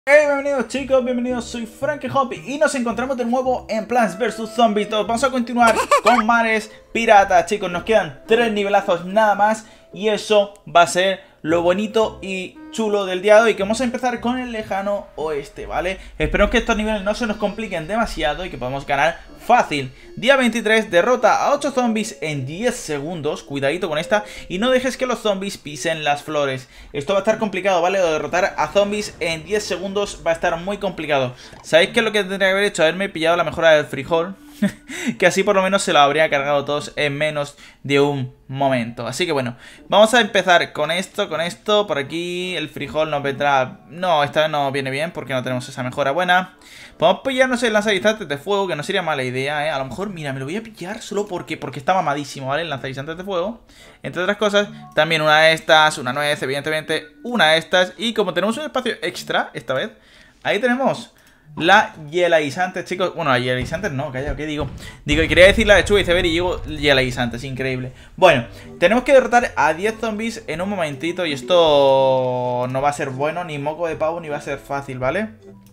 Hey, bienvenidos chicos, bienvenidos, soy FrankieHop y nos encontramos de nuevo en Plants vs Zombies 2. Vamos a continuar con mares piratas, chicos, nos quedan 3 nivelazos nada más y eso va a ser lo bonito y chulo del día de hoy, que vamos a empezar con el lejano oeste, ¿vale? Espero que estos niveles no se nos compliquen demasiado y que podamos ganar fácil. Día 23, derrota a 8 zombies en 10 segundos, cuidadito con esta, y no dejes que los zombies pisen las flores. Esto va a estar complicado, ¿vale? Derrotar a zombies en 10 segundos va a estar muy complicado. ¿Sabéis qué es lo que tendría que haber hecho? Haberme pillado la mejora del frijol. Que así por lo menos se lo habría cargado todos en menos de un momento. Así que bueno, vamos a empezar con esto, por aquí el frijol nos vendrá... No, esta vez no viene bien porque no tenemos esa mejora buena. Podemos pillarnos el lanzaguisantes de fuego, que no sería mala idea, ¿eh? A lo mejor, mira, me lo voy a pillar solo porque está mamadísimo, ¿vale? El lanzaguisantes de fuego. Entre otras cosas, también una de estas, una nuez, evidentemente, una de estas. Y como tenemos un espacio extra, esta vez, ahí tenemos... la hielaguisantes, chicos. Bueno, la hielaguisantes no, calla, ¿qué digo? Digo, quería decir la lechuga y iceberg y digo hielaguisantes, increíble. Bueno, tenemos que derrotar a 10 zombies en un momentito y esto no va a ser bueno, ni moco de pavo, ni va a ser fácil, ¿vale?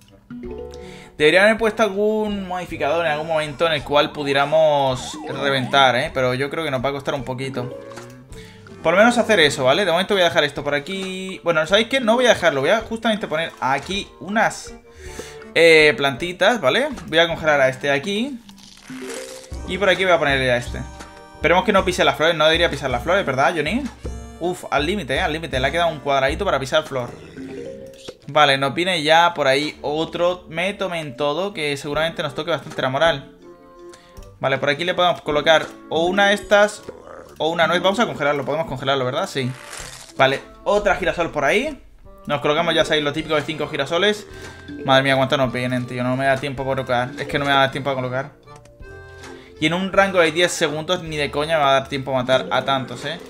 Deberían haber puesto algún modificador en algún momento en el cual pudiéramos reventar, ¿eh? Pero yo creo que nos va a costar un poquito. Por lo menos hacer eso, ¿vale? De momento voy a dejar esto por aquí. Bueno, ¿sabéis qué? No voy a dejarlo, voy a justamente poner aquí unas... plantitas, ¿vale? Voy a congelar a este de aquí. Y por aquí voy a ponerle a este. Esperemos que no pise las flores. No debería pisar las flores, ¿verdad, Johnny? Uf, al límite, al límite. Le ha quedado un cuadradito para pisar flor. Vale, nos viene ya por ahí otro. Me tomen todo, que seguramente nos toque bastante la moral. Vale, por aquí le podemos colocar o una de estas o una nuez. Vamos a congelarlo, podemos congelarlo, ¿verdad? Sí. Vale, otra girasol por ahí. Nos colocamos, ya sabéis, lo típico de 5 girasoles. Madre mía, cuánto nos vienen, tío. No me da tiempo a colocar. Es que no me da tiempo a colocar. Y en un rango de 10 segundos, ni de coña me va a dar tiempo a matar a tantos, ¿eh?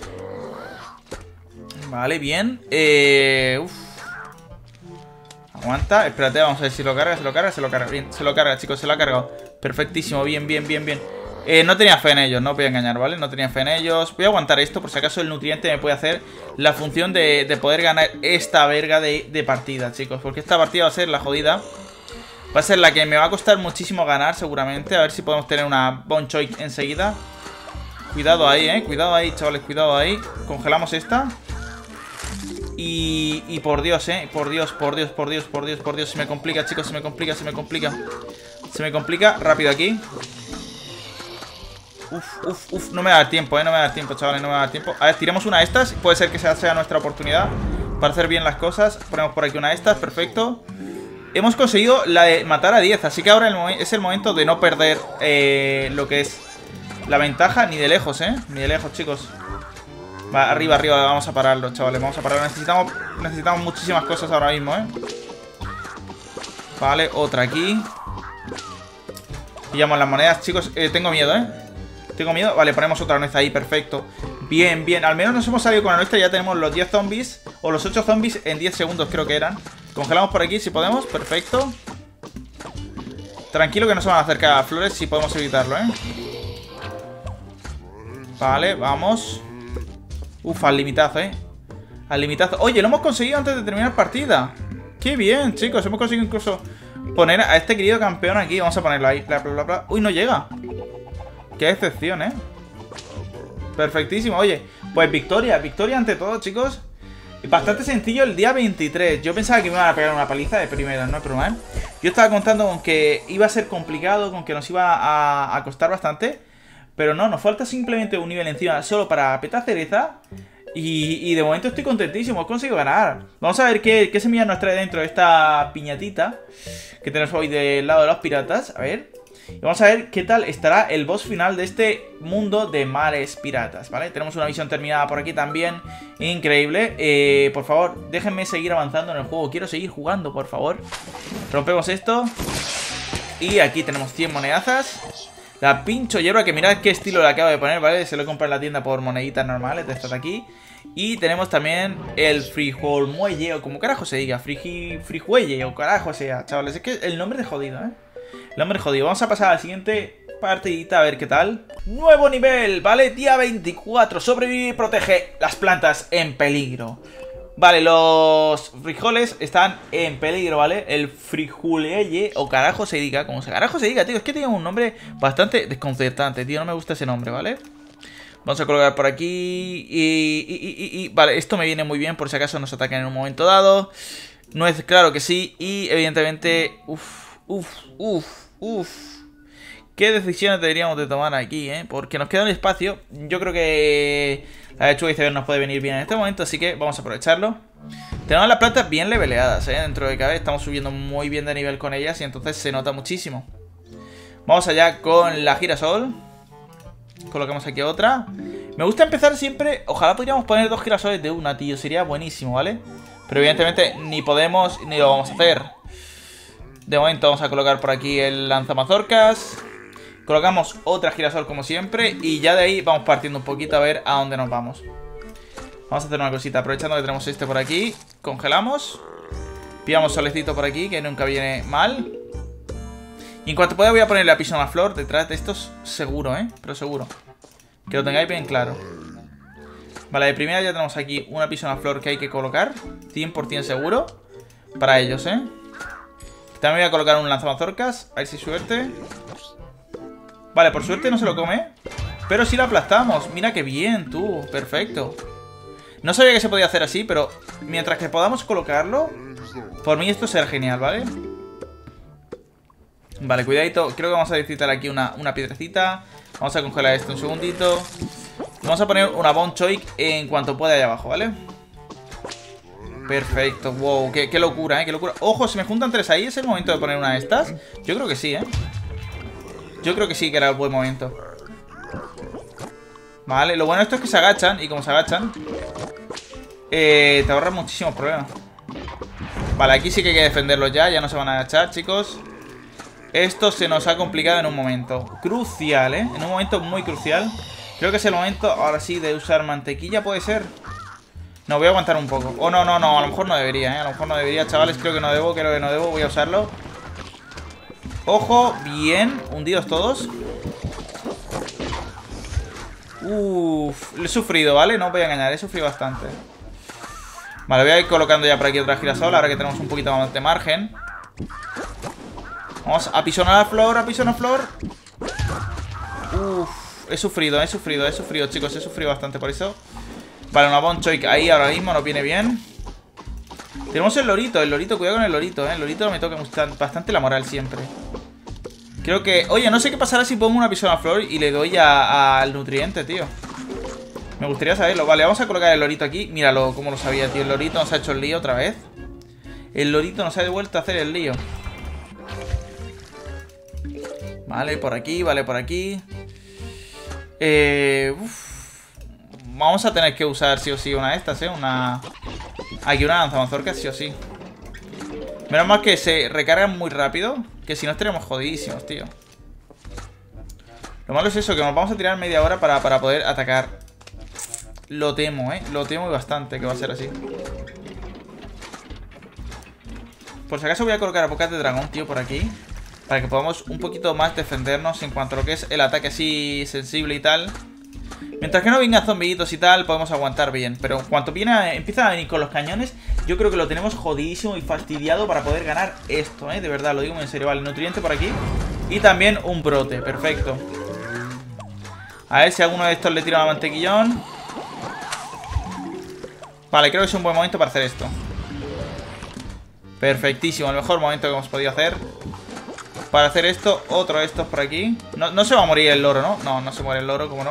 Vale, bien. Uf. Aguanta. Espérate, vamos a ver si lo carga, se lo carga, se lo carga. Bien, se lo carga, chicos, se lo ha cargado. Perfectísimo, bien, bien, bien, bien. No tenía fe en ellos, no os voy a engañar, ¿vale? No tenía fe en ellos. Voy a aguantar esto por si acaso el nutriente me puede hacer la función de poder ganar esta verga de partida, chicos. Porque esta partida va a ser la jodida. Va a ser la que me va a costar muchísimo ganar, seguramente. A ver si podemos tener una Bonchoy enseguida. Cuidado ahí, cuidado ahí, chavales, cuidado ahí. Congelamos esta. Y por Dios, por Dios, por Dios, por Dios, por Dios, por Dios. Se me complica, chicos, se me complica, se me complica. Se me complica, rápido aquí. Uf, no me va a dar tiempo, no me va a dar tiempo, chavales, no me va a dar tiempo. A ver, tiremos una de estas, puede ser que sea nuestra oportunidad para hacer bien las cosas. Ponemos por aquí una de estas, perfecto. Hemos conseguido la de matar a 10, así que ahora es el momento de no perder lo que es la ventaja, ni de lejos, ni de lejos, chicos. Va, arriba, arriba, vamos a pararlo, chavales, vamos a pararlo. Necesitamos muchísimas cosas ahora mismo, Vale, otra aquí. Pillamos las monedas, chicos, tengo miedo, Tengo miedo. Vale, ponemos otra nuez ahí, perfecto. Bien, bien. Al menos nos hemos salido con la nuestra. Ya tenemos los 10 zombies. O los 8 zombies en 10 segundos creo que eran. Congelamos por aquí si podemos. Perfecto. Tranquilo que no se van a acercar a flores si podemos evitarlo, Vale, vamos. Uf, al limitazo, Al limitazo. Oye, lo hemos conseguido antes de terminar partida. Qué bien, chicos. Hemos conseguido incluso poner a este querido campeón aquí. Vamos a ponerlo ahí. Bla, bla, bla, bla. Uy, no llega. Qué excepción, Perfectísimo, oye. Pues victoria, victoria ante todo, chicos. Bastante sencillo el día 23. Yo pensaba que me iban a pegar una paliza de primeras, no es broma, Yo estaba contando con que iba a ser complicado, con que nos iba a costar bastante. Pero no, nos falta simplemente un nivel encima solo para petar cereza. Y de momento estoy contentísimo, he conseguido ganar. Vamos a ver qué semillas nos trae dentro de esta piñatita que tenemos hoy del lado de los piratas. A ver. Y vamos a ver qué tal estará el boss final de este mundo de mares piratas, ¿vale? Tenemos una misión terminada por aquí también. Increíble. Por favor, déjenme seguir avanzando en el juego. Quiero seguir jugando, por favor. Rompemos esto. Y aquí tenemos 100 monedazas. La pincho hierba, que mirad qué estilo le acabo de poner, ¿vale? Se lo he comprado en la tienda por moneditas normales de estas de aquí. Y tenemos también el frijol muelle, o como carajo se diga, frijuelle, o carajo sea, chavales. Es que el nombre es jodido, El nombre es jodido. Vamos a pasar al siguiente partidita a ver qué tal. Nuevo nivel, ¿vale? Día 24. Sobrevive y protege las plantas en peligro. Vale, los frijoles están en peligro, ¿vale? El frijoleye, o carajo se diga, como se carajo se diga, tío. Es que tiene un nombre bastante desconcertante, tío. No me gusta ese nombre, ¿vale? Vamos a colocar por aquí vale, esto me viene muy bien por si acaso nos atacan en un momento dado. No es claro que sí. Y evidentemente, ¿qué decisiones deberíamos de tomar aquí, Porque nos queda un espacio. Yo creo que la lechuga iceberg nos puede venir bien en este momento, así que vamos a aprovecharlo. Tenemos las plantas bien leveleadas, dentro de cada vez estamos subiendo muy bien de nivel con ellas y entonces se nota muchísimo. Vamos allá con la girasol. Colocamos aquí otra. Me gusta empezar siempre. Ojalá podríamos poner 2 girasoles de una, tío. Sería buenísimo, ¿vale? Pero evidentemente ni podemos ni lo vamos a hacer. De momento vamos a colocar por aquí el lanzamazorcas. Colocamos otra girasol como siempre. Y ya de ahí vamos partiendo un poquito a ver a dónde nos vamos. Vamos a hacer una cosita. Aprovechando que tenemos este por aquí. Congelamos. Pillamos solecito por aquí, que nunca viene mal. Y en cuanto pueda voy a poner la pisona flor detrás de estos. Seguro, pero seguro. Que lo tengáis bien claro. Vale, de primera ya tenemos aquí una pisona flor que hay que colocar. 100% seguro. Para ellos, También voy a colocar un lanzamazorcas. A ver si hay suerte. Vale, por suerte no se lo come. Pero sí lo aplastamos. Mira qué bien, tú. Perfecto. No sabía que se podía hacer así, pero mientras que podamos colocarlo, por mí esto será genial, ¿vale? Vale, cuidadito. Creo que vamos a necesitar aquí una piedrecita. Vamos a congelar esto un segundito. Vamos a poner una Bone Choik en cuanto pueda allá abajo, ¿vale? Perfecto, wow, qué locura, qué locura. Ojo, si me juntan 3 ahí, ¿es el momento de poner una de estas? Yo creo que sí, Yo creo que sí que era el buen momento. Vale, lo bueno de esto es que se agachan. Y como se agachan, te ahorran muchísimos problemas. Vale, aquí sí que hay que defenderlos ya. Ya no se van a agachar, chicos. Esto se nos ha complicado en un momento crucial, En un momento muy crucial. Creo que es el momento, ahora sí, de usar mantequilla, ¿puede ser? No, voy a aguantar un poco. Oh, no, a lo mejor no debería, A lo mejor no debería, chavales, creo que no debo, voy a usarlo. Ojo, bien, hundidos todos. He sufrido, ¿vale? No os voy a engañar, he sufrido bastante. Vale, voy a ir colocando ya por aquí otra girasol, ahora que tenemos un poquito más de margen. Vamos a pisonar flor, flor. He sufrido, chicos. He sufrido bastante por eso. Vale, una Bone Choik ahí ahora mismo nos viene bien. Tenemos el lorito, cuidado con el lorito, El lorito me toca bastante la moral siempre. Creo que... Oye, no sé qué pasará si pongo una pisona flor y le doy al nutriente, tío. Me gustaría saberlo. Vale, vamos a colocar el lorito aquí. Míralo, como lo sabía, tío. El lorito nos ha hecho el lío otra vez. El lorito nos ha devuelto a hacer el lío. Vale, por aquí, Vamos a tener que usar sí o sí una de estas, Aquí una lanzamazorcas sí o sí. Menos mal que se recargan muy rápido, que si no estaremos jodidísimos, tío. Lo malo es eso, que nos vamos a tirar media hora para poder atacar. Lo temo, Lo temo y bastante que va a ser así. Por si acaso voy a colocar a bocas de dragón, tío, por aquí. Para que podamos un poquito más defendernos en cuanto a lo que es el ataque así sensible y tal. Mientras que no vengan zombitos y tal, podemos aguantar bien. Pero en cuanto empiezan a venir con los cañones, yo creo que lo tenemos jodidísimo y fastidiado para poder ganar esto, De verdad, lo digo muy en serio. Vale, nutriente por aquí. Y también un brote, perfecto. A ver si alguno de estos le tira un mantequillón. Vale, creo que es un buen momento para hacer esto. Perfectísimo, el mejor momento que hemos podido hacer. Para hacer esto, otro de estos por aquí. No se va a morir el loro, ¿no? No se muere el loro, ¿cómo no?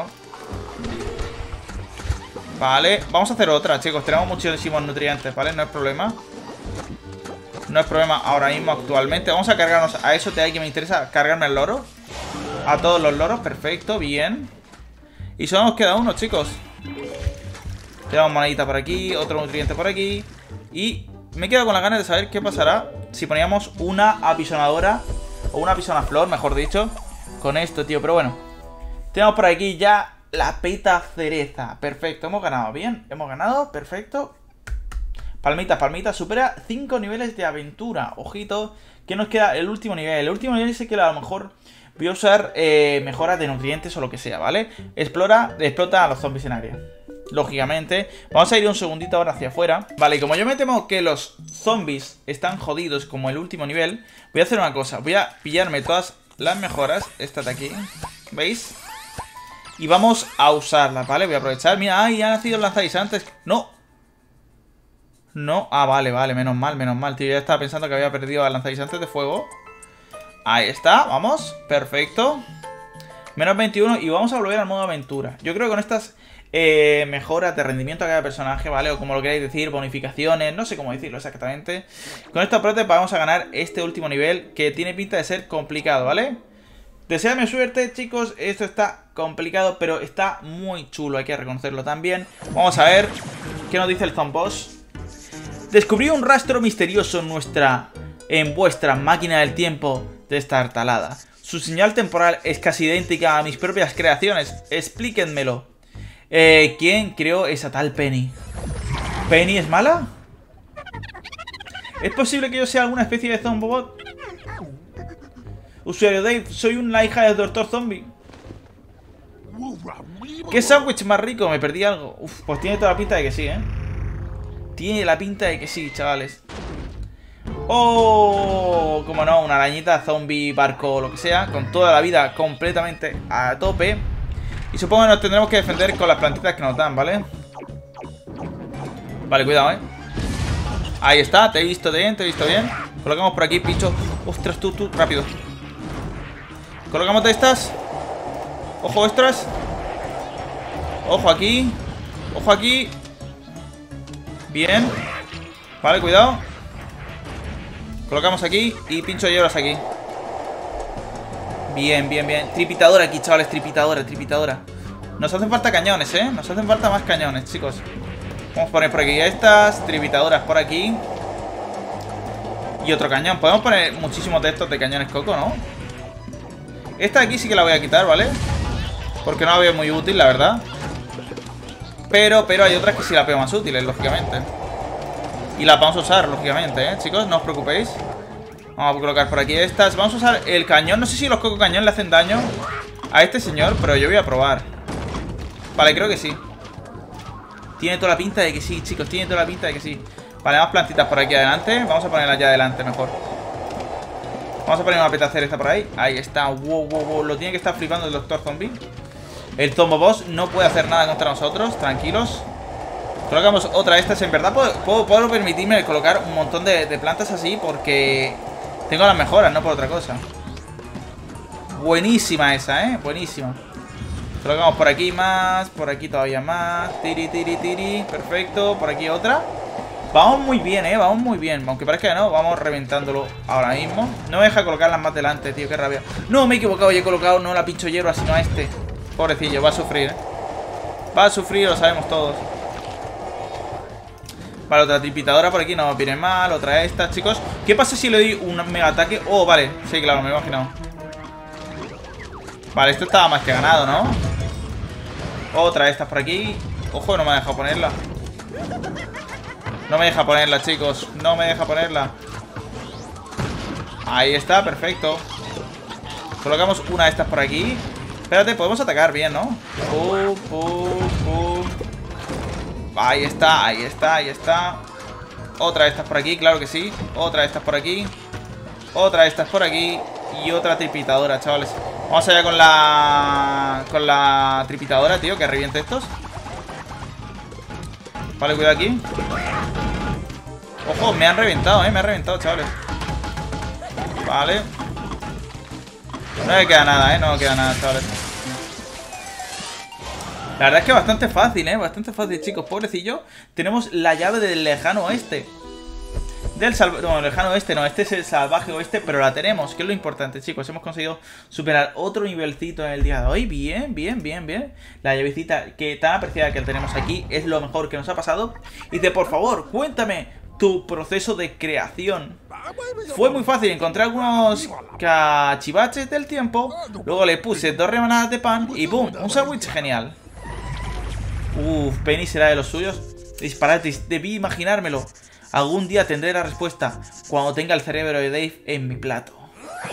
Vale, vamos a hacer otra, chicos. Tenemos muchísimos nutrientes, ¿vale? No es problema. No es problema ahora mismo, actualmente. Vamos a cargarnos a eso de ahí que me interesa. Cargarme el loro. A todos los loros, perfecto, bien. Y solo nos queda uno, chicos. Tenemos monedita por aquí, otro nutriente por aquí. Y me quedo con las ganas de saber qué pasará si poníamos una apisonadora. O una pisona flor, mejor dicho, con esto, tío. Pero bueno, tenemos por aquí ya la peta cereza. Perfecto, hemos ganado, bien. Hemos ganado, perfecto. Palmitas, supera 5 niveles de aventura. Ojito, que nos queda el último nivel. El último nivel es que a lo mejor voy a usar mejoras de nutrientes o lo que sea, ¿vale? Explota a los zombies en área. lógicamente. Vamos a ir un segundito ahora hacia afuera. Vale, y como yo me temo que los zombies están jodidos como el último nivel, voy a hacer una cosa. Voy a pillarme todas las mejoras. Esta de aquí, ¿veis? Y vamos a usarlas, ¿vale? Voy a aprovechar. Mira, ¡ay! Ya ha nacido el lanzaguisantes. ¡No! No, vale, menos mal, tío. Ya estaba pensando que había perdido al lanzaguisantes de fuego. Ahí está, vamos, perfecto. Menos 21 y vamos a volver al modo aventura. Yo creo que con estas mejoras de rendimiento a cada personaje, ¿vale? O como lo queráis decir, bonificaciones, no sé cómo decirlo exactamente. Con esta prótesis vamos a ganar este último nivel que tiene pinta de ser complicado, ¿vale? Deseadme suerte, chicos. Esto está complicado, pero está muy chulo, hay que reconocerlo también. Vamos a ver qué nos dice el Zomboss. Descubrí un rastro misterioso en vuestra máquina del tiempo destartalada. Su señal temporal es casi idéntica a mis propias creaciones. Explíquenmelo. ¿Quién creó esa tal Penny? ¿Penny es mala? ¿Es posible que yo sea alguna especie de zombobot? Usuario Dave, soy una hija del Doctor Zombie. ¿Qué sándwich más rico? Me perdí algo. Uf, pues tiene toda la pinta de que sí, ¿eh? Tiene la pinta de que sí, chavales. ¡Oh! Como no, una arañita, zombie, barco o lo que sea. Con toda la vida completamente a tope. Y supongo que nos tendremos que defender con las plantitas que nos dan, ¿vale? Vale, cuidado, ¿eh? Ahí está, te he visto bien, te he visto bien. Colocamos por aquí, pincho. Ostras, tú, rápido. Colocamos de estas. Ojo, extras. Ojo aquí. Ojo aquí. Bien. Vale, cuidado. Colocamos aquí y pincho hierbas aquí. Bien. Tripitadora aquí, chavales, tripitadora. Nos hacen falta cañones, ¿eh? Nos hacen falta más cañones, chicos. Vamos a poner por aquí estas tripitadoras por aquí. Y otro cañón. Podemos poner muchísimos de estos de cañones coco, ¿no? Esta de aquí sí que la voy a quitar, ¿vale? Porque no la veo muy útil, la verdad. Pero hay otras que sí la veo más útiles, lógicamente. Y las vamos a usar, lógicamente, ¿eh? Chicos, no os preocupéis. Vamos a colocar por aquí estas. Vamos a usar el cañón. No sé si los coco cañón le hacen daño a este señor, pero yo voy a probar. Vale, creo que sí. Tiene toda la pinta de que sí, chicos. Tiene toda la pinta de que sí. Vale, más plantitas por aquí adelante. Vamos a ponerlas ya adelante mejor. Vamos a poner una petacer esta por ahí. Ahí está. Wow. Lo tiene que estar flipando el Doctor Zombie. El Zomboboss no puede hacer nada contra nosotros. Tranquilos. Colocamos otra de estas. En verdad puedo permitirme colocar un montón de plantas así porque tengo las mejoras, no por otra cosa. Buenísima esa, buenísima. Colocamos por aquí más. Por aquí todavía más. Tiri. Perfecto. Por aquí otra. Vamos muy bien, vamos muy bien. Aunque parezca que no, vamos reventándolo ahora mismo. No me deja colocarlas más delante, tío, qué rabia. No, me he equivocado y he colocado no la pincho hierba, sino a este. Pobrecillo, va a sufrir, Va a sufrir, lo sabemos todos. Vale, otra tripitadora por aquí, no viene mal. Otra de estas, chicos. ¿Qué pasa si le doy un mega ataque? Oh, vale, sí, claro, me he imaginado. Vale, esto estaba más que ganado, ¿no? Otra de estas por aquí. Ojo, no me ha dejado ponerla. No me deja ponerla, chicos. No me deja ponerla. Ahí está, perfecto. Colocamos una de estas por aquí. Espérate, podemos atacar bien, ¿no? Ahí está. Otra de estas por aquí, claro que sí. Otra de estas por aquí. Otra de estas por aquí. Y otra tripitadora, chavales. Vamos allá con la tripitadora, tío, que reviente estos. Vale, cuidado aquí. Ojo, me han reventado, me han reventado, chavales. Vale. No me queda nada, no me queda nada, chavales. La verdad es que bastante fácil, bastante fácil, chicos. Pobrecillo. Tenemos la llave del lejano oeste. No, lejano oeste no, este es el salvaje oeste, pero la tenemos, que es lo importante, chicos. Hemos conseguido superar otro nivelcito en el día de hoy. Bien. La llavecita que tan apreciada que tenemos aquí es lo mejor que nos ha pasado. Y dice, por favor, cuéntame tu proceso de creación. Fue muy fácil, encontré algunos cachivaches del tiempo. Luego le puse 2 rebanadas de pan y ¡boom! Un sándwich genial. Penny será de los suyos. Disparates, debí imaginármelo. Algún día tendré la respuesta cuando tenga el cerebro de Dave en mi plato.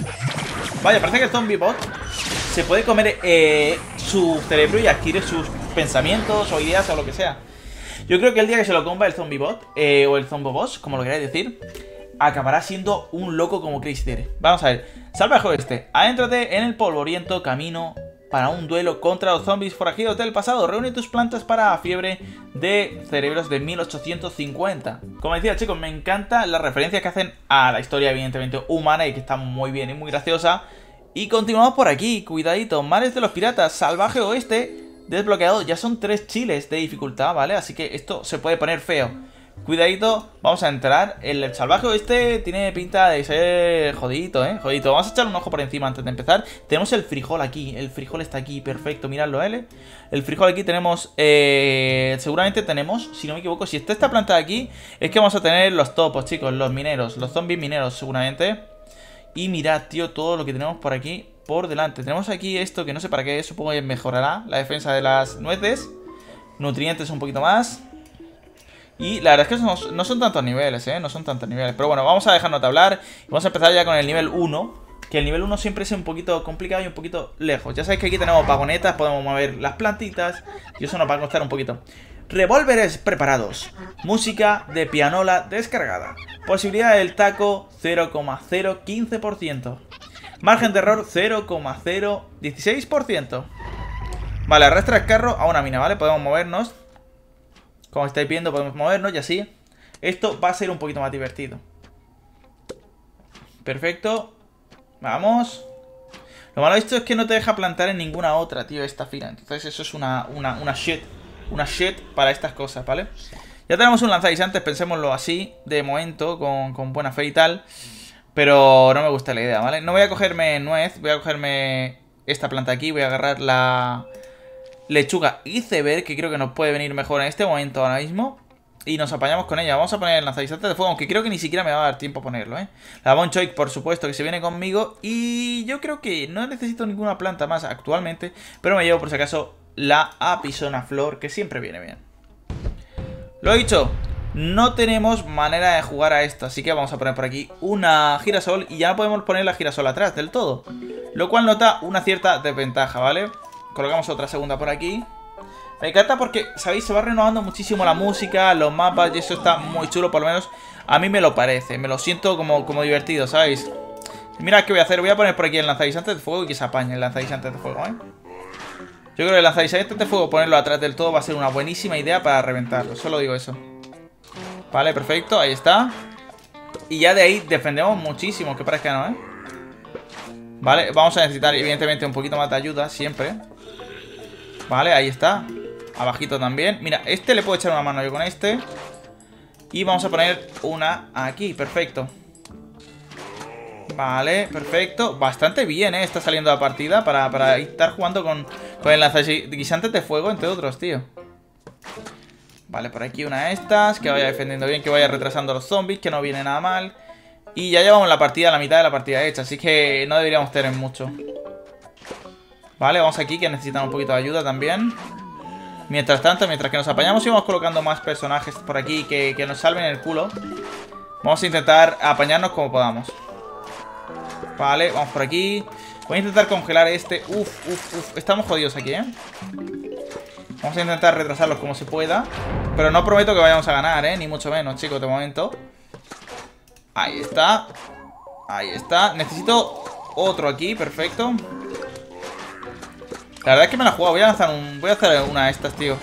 Vaya, parece que el Zombie Bot se puede comer su cerebro y adquiere sus pensamientos o ideas o lo que sea. Yo creo que el día que se lo compra el zombie bot, o el zombo boss, como lo queráis decir, acabará siendo un loco como Crazy Tere. Vamos a ver. Salvaje Oeste. Adéntrate en el polvoriento camino para un duelo contra los zombies forajidos del pasado. Reúne tus plantas para fiebre de cerebros de 1850. Como decía, chicos, me encantan las referencias que hacen a la historia, evidentemente, humana y que está muy bien y muy graciosa. Y continuamos por aquí. Cuidadito. Mares de los piratas. Salvaje Oeste. Desbloqueado. Ya son 3 chiles de dificultad, ¿vale? Así que esto se puede poner feo. Cuidadito, vamos a entrar. El salvaje este tiene pinta de ser jodidito, jodidito. Vamos a echar un ojo por encima antes de empezar. Tenemos el frijol aquí, el frijol está aquí, perfecto, miradlo, ¿eh? El frijol aquí tenemos, seguramente tenemos, si no me equivoco, si está esta planta de aquí, es que vamos a tener los topos, chicos, los mineros, los zombies mineros, seguramente. Y mirad, tío, todo lo que tenemos por aquí, por delante. Tenemos aquí esto que no sé para qué, supongo que mejorará la defensa de las nueces. Nutrientes un poquito más. Y la verdad es que no son tantos niveles, no son tantos niveles. Pero bueno, vamos a dejarnos de hablar y vamos a empezar ya con el nivel 1. Que el nivel 1 siempre es un poquito complicado y un poquito lejos. Ya sabéis que aquí tenemos vagonetas, podemos mover las plantitas y eso nos va a costar un poquito. Revólveres preparados. Música de pianola descargada. Posibilidad del taco 0,015%. Margen de error 0,016%. Vale, arrastra el carro a una mina, ¿vale? Podemos movernos. Como estáis viendo, podemos movernos y así. Esto va a ser un poquito más divertido. Perfecto. Vamos. Lo malo de esto es que no te deja plantar en ninguna otra, tío, esta fila. Entonces eso es una shit. Una shit para estas cosas, ¿vale? Ya tenemos un lanzaguisantes, pensémoslo así, de momento, con buena fe y tal. Pero no me gusta la idea, ¿vale? No voy a cogerme nuez, voy a cogerme esta planta aquí. Voy a agarrar la lechuga iceberg, que creo que nos puede venir mejor en este momento ahora mismo. Y nos apañamos con ella. Vamos a poner el lanzaguisantes de fuego, aunque creo que ni siquiera me va a dar tiempo a ponerlo, La Bonchoik, por supuesto, que se viene conmigo. Y yo creo que no necesito ninguna planta más actualmente, pero me llevo por si acaso la Apisona Flor, que siempre viene bien. Lo he dicho, no tenemos manera de jugar a esto, así que vamos a poner por aquí una girasol. Y ya no podemos poner la girasol atrás del todo, lo cual nota una cierta desventaja, ¿vale? Colocamos otra segunda por aquí. Me encanta porque, ¿sabéis? Se va renovando muchísimo la música, los mapas, y eso está muy chulo, por lo menos a mí me lo parece. Me lo siento como divertido, ¿sabéis? Y mira qué voy a hacer, voy a poner por aquí el lanzaguisantes de fuego y que se apañe el lanzaguisantes de fuego, Yo creo que el lanzaguisantes de fuego, ponerlo atrás del todo, va a ser una buenísima idea para reventarlo, solo digo eso. Vale, perfecto, ahí está. Y ya de ahí defendemos muchísimo, que parezca no, Vale, vamos a necesitar evidentemente un poquito más de ayuda, siempre. Vale, ahí está. Abajito también. Mira, este le puedo echar una mano yo con este. Y vamos a poner una aquí, perfecto. Vale, perfecto. Bastante bien, está saliendo la partida para estar jugando con el lanzaguisantes de fuego, entre otros, tío. Vale, por aquí una de estas. Que vaya defendiendo bien, que vaya retrasando a los zombies, que no viene nada mal. Y ya llevamos la partida, la mitad de la partida hecha, así que no deberíamos tener mucho. Vale, vamos aquí, que necesitan un poquito de ayuda también. Mientras tanto, mientras que nos apañamos y vamos colocando más personajes por aquí que nos salven el culo, vamos a intentar apañarnos como podamos. Vale, vamos por aquí. Voy a intentar congelar este. Uf, estamos jodidos aquí, Vamos a intentar retrasarlos como se pueda, pero no prometo que vayamos a ganar, ni mucho menos, chicos, de momento. Ahí está. Ahí está. Necesito otro aquí, perfecto. La verdad es que me la he jugado. Voy a hacer una de estas, tío.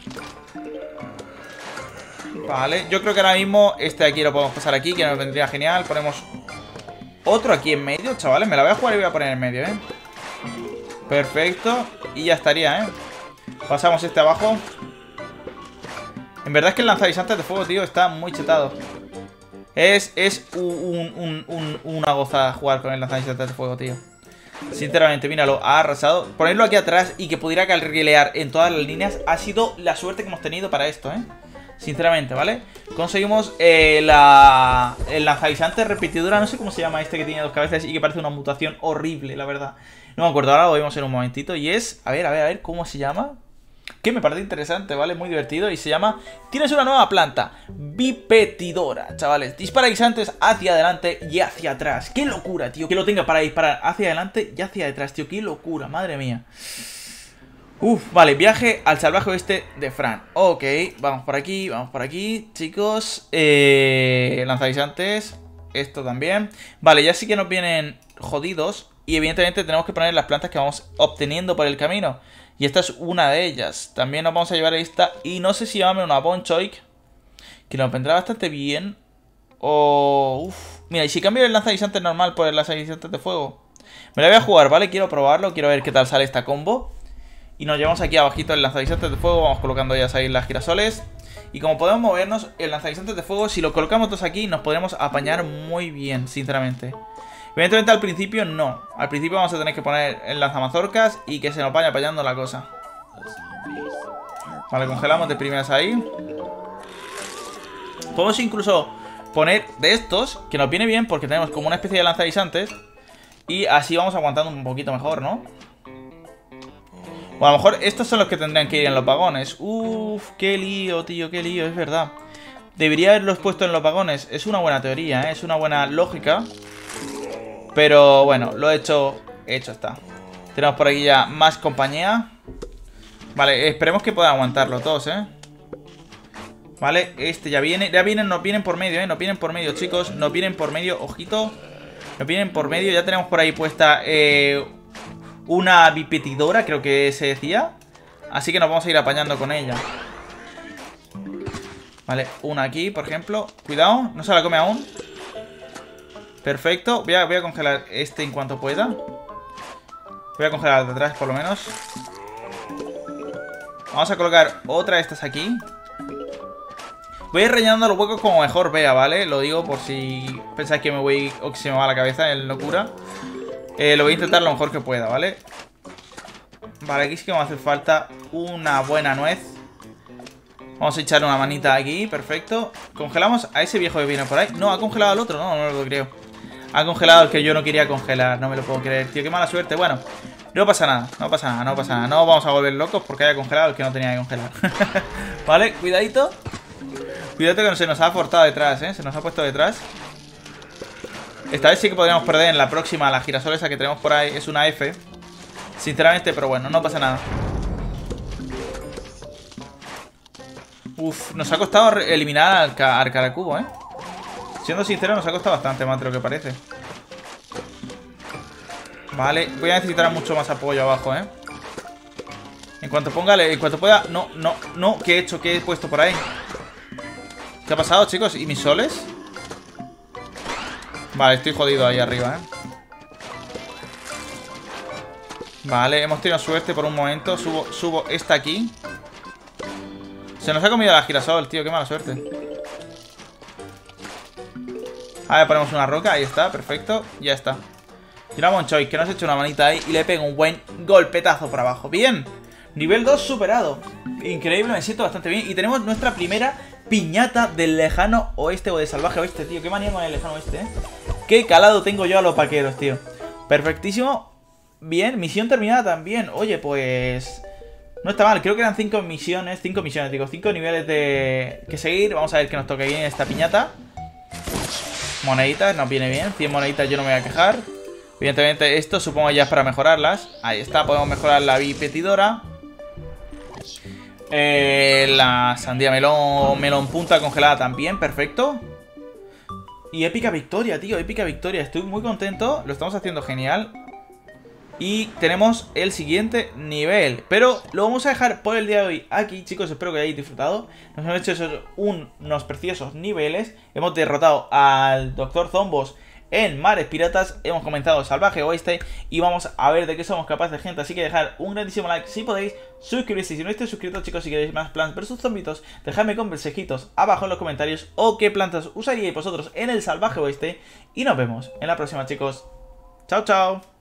Vale, yo creo que ahora mismo este de aquí lo podemos pasar aquí, que nos vendría genial. Ponemos otro aquí en medio, chavales. Me la voy a jugar y voy a poner en medio, Perfecto. Y ya estaría, Pasamos este abajo. En verdad es que el lanzaguisantes de fuego, tío, está muy chetado. Es una gozada jugar con el lanzaguisantes de fuego, tío. Sinceramente, míralo, ha arrasado. Ponerlo aquí atrás y que pudiera carrilear en todas las líneas ha sido la suerte que hemos tenido para esto, Sinceramente, ¿vale? Conseguimos el lanzaguisantes repetidora. No sé cómo se llama este que tiene 2 cabezas y que parece una mutación horrible, la verdad. No me acuerdo, ahora lo vemos en un momentito. Y es, a ver, ¿cómo se llama? Que me parece interesante, ¿vale? Muy divertido. Y se llama, tienes una nueva planta, bipetidora, chavales. Dispara guisantes hacia adelante y hacia atrás. ¡Qué locura, tío! Que lo tenga para disparar hacia adelante y hacia detrás, tío. ¡Qué locura! Madre mía. Uf, vale, viaje al salvaje oeste de Fran. Ok, vamos por aquí, chicos. Lanzaguisantes. Esto también. Vale, ya sí que nos vienen jodidos. Y evidentemente tenemos que poner las plantas que vamos obteniendo por el camino. Y esta es una de ellas. También nos vamos a llevar esta. Y no sé si llamarme una Bonchoik, que nos vendrá bastante bien. O... uf. Mira, y si cambio el lanzaguisantes normal por el lanzaguisantes de fuego. Me la voy a jugar, ¿vale? Quiero probarlo, quiero ver qué tal sale esta combo. Y nos llevamos aquí abajito el lanzaguisantes de fuego. Vamos colocando ya ahí las girasoles. Y como podemos movernos, el lanzaguisantes de fuego, si lo colocamos todos aquí, nos podremos apañar muy bien, sinceramente. Evidentemente al principio no. Al principio vamos a tener que poner el lanzamazorcas y que se nos vaya apañando la cosa. Vale, congelamos de primeras ahí. Podemos incluso poner de estos, que nos viene bien porque tenemos como una especie de lanzaguisantes. Y así vamos aguantando un poquito mejor, ¿no? O a lo mejor estos son los que tendrían que ir en los vagones. Uff, qué lío, tío, qué lío, es verdad. Debería haberlos puesto en los vagones. Es una buena teoría, ¿eh? Es una buena lógica. Pero bueno, lo he hecho está. Tenemos por aquí ya más compañía. Vale, esperemos que puedan aguantarlo todos, ¿eh? Vale, este ya viene. Ya vienen, nos vienen por medio, ¿eh? Nos vienen por medio, chicos. Nos vienen por medio, ojito. Nos vienen por medio, ya tenemos por ahí puesta una bipetidora, creo que se decía. Así que nos vamos a ir apañando con ella. Vale, una aquí, por ejemplo. Cuidado, no se la come aún. Perfecto, voy a congelar este en cuanto pueda. Voy a congelar el de atrás por lo menos. Vamos a colocar otra de estas aquí. Voy a ir rellenando los huecos como mejor vea, ¿vale? Lo digo por si pensáis que me voy o que se me va la cabeza en locura. Lo voy a intentar lo mejor que pueda, ¿vale? Vale, aquí sí que me hace falta una buena nuez. Vamos a echar una manita aquí, perfecto. Congelamos a ese viejo que viene por ahí. No, ha congelado al otro, no lo creo. Ha congelado el que yo no quería congelar, no me lo puedo creer, tío, qué mala suerte. Bueno, no pasa nada, no pasa nada, no pasa nada. No vamos a volver locos porque haya congelado el que no tenía que congelar. Vale, cuidadito. Cuidado que no se nos ha forzado detrás, ¿eh? Se nos ha puesto detrás. Esta vez sí que podríamos perder en la próxima. La girasol esa que tenemos por ahí es una F, sinceramente, pero bueno, no pasa nada. Uf, nos ha costado eliminar al Caracubo, ¿eh? Siendo sincero, nos ha costado bastante más de lo que parece. Vale, voy a necesitar mucho más apoyo abajo, ¿eh? En cuanto pueda... No, ¿qué he hecho? ¿Qué he puesto por ahí? ¿Qué ha pasado, chicos? ¿Y mis soles? Vale, estoy jodido ahí arriba, ¿eh? Vale, hemos tenido suerte por un momento. Subo esta aquí. Se nos ha comido la girasol, tío, qué mala suerte. A ver, ponemos una roca, ahí está, perfecto. Ya está. Y una Bonchoik, que nos ha hecho una manita ahí y le pega un buen golpetazo por abajo. Bien, nivel 2 superado. Increíble, me siento bastante bien. Y tenemos nuestra primera piñata del lejano oeste o de salvaje oeste, tío. Qué manía con el lejano oeste, ¿eh? Qué calado tengo yo a los vaqueros, tío. Perfectísimo. Bien, misión terminada también. Oye, pues... no está mal, creo que eran 5 misiones, digo, 5 niveles que seguir. Vamos a ver qué nos toca aquí en esta piñata. Moneditas, nos viene bien, 100 moneditas yo no me voy a quejar. Evidentemente esto supongo ya es para mejorarlas. Ahí está, podemos mejorar la bipetidora. La sandía melón punta congelada también, perfecto. Y épica victoria, tío, épica victoria. Estoy muy contento, lo estamos haciendo genial. Y tenemos el siguiente nivel, pero lo vamos a dejar por el día de hoy aquí, chicos. Espero que hayáis disfrutado. Nos hemos hecho unos preciosos niveles. Hemos derrotado al Dr. Zombos en Mares Piratas. Hemos comenzado Salvaje Oeste y vamos a ver de qué somos capaces, gente. Así que dejad un grandísimo like si podéis. Suscribirse si no estáis suscritos, chicos. Si queréis más Plants vs Zombitos, dejadme consejitos abajo en los comentarios o qué plantas usaríais vosotros en el Salvaje Oeste. Y nos vemos en la próxima, chicos. Chao, chao.